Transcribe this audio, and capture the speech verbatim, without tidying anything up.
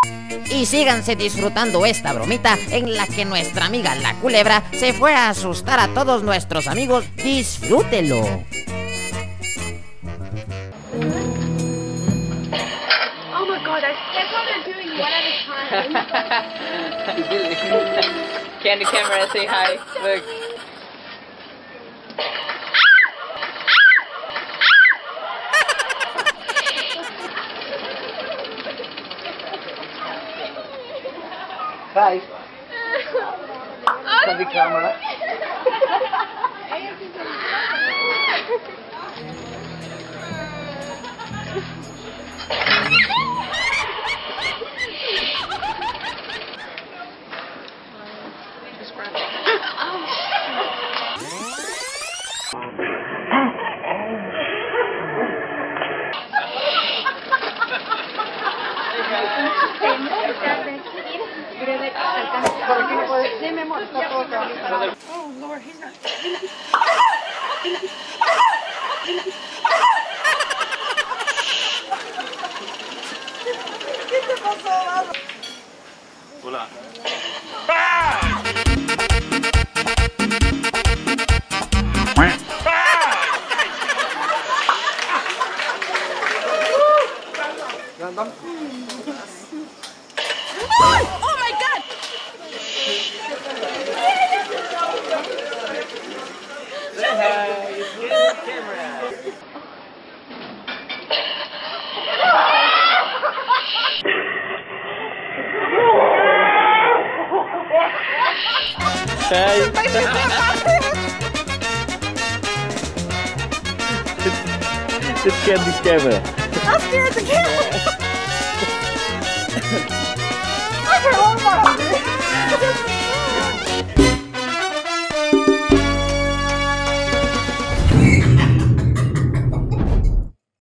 Y síganse disfrutando esta bromita en la que nuestra amiga la culebra se fue a asustar a todos nuestros amigos. Disfrútelo. Oh my god, I that's what they're doing one at a time. Candy camera, say hi. Look. Hi. Candy camera. Oh Lord, he's not. Hola. Random. Oh my god! Say hi. It's the camera. Hey. It's candy camera. I'm scared of the camera.